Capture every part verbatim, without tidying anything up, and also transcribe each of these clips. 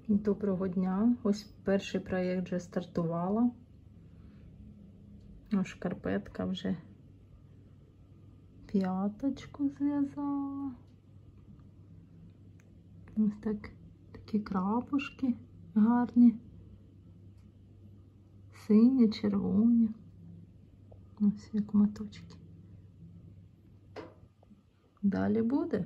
Доброго дня! Ось перший проєкт вже стартувала. Ось шкарпетка вже п'яточку зв'язала. Ось так, такі крапушки гарні. Сині, червоні. Ось як моточки. Далі буде.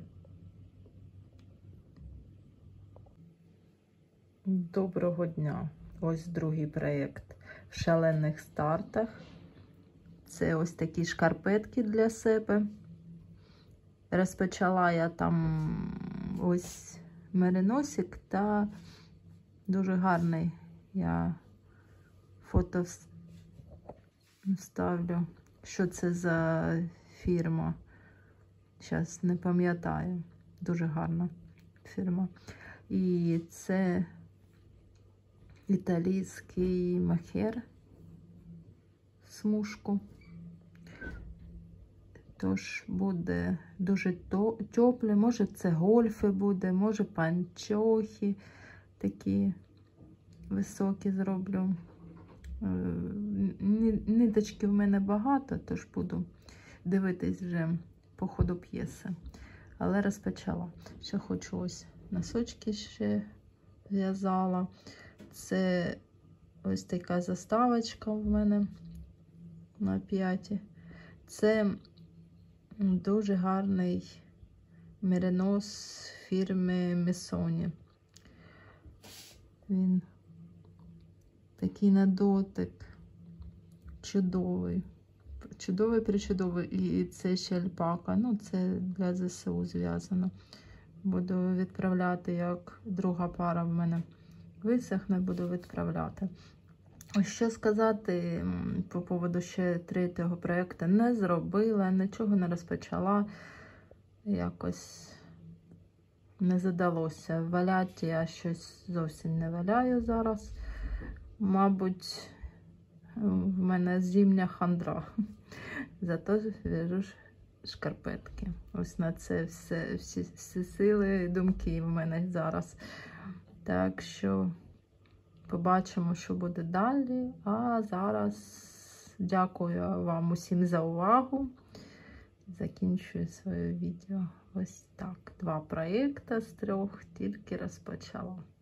Доброго дня! Ось другий проєкт в шалених стартах. Це ось такі шкарпетки для себе. Розпочала я там ось мериносик та дуже гарний я фото вставлю. Що це за фірма? Зараз не пам'ятаю. Дуже гарна фірма. І це італійський махер, смужку. Тож буде дуже тепле, може це гольфи буде, може панчохи такі високі зроблю. Ниточки в мене багато, тож буду дивитись вже по ходу п'єси. Але розпочала. Ще хочу ось носочки ще в'язала. Це ось така заставочка в мене на п'яті. Це дуже гарний меринос фірми Missoni. Він такий на дотик чудовий. Чудовий, причудовий. І це ще альпака. Ну, це для зе се у зв'язано. Буду відправляти, як друга пара в мене висохне, буду відправляти. Ось що сказати по поводу ще третього проєкту. Не зробила, нічого не розпочала. Якось не задалося. Валяти я щось зовсім не валяю зараз. Мабуть, в мене зимня хандра. Зато в'яжу шкарпетки. Ось на це все, всі, всі сили і думки в мене зараз. Так що побачимо, що буде далі. А зараз дякую вам усім за увагу. Закінчую своє відео. Ось так. Два проєкти з трьох тільки розпочала.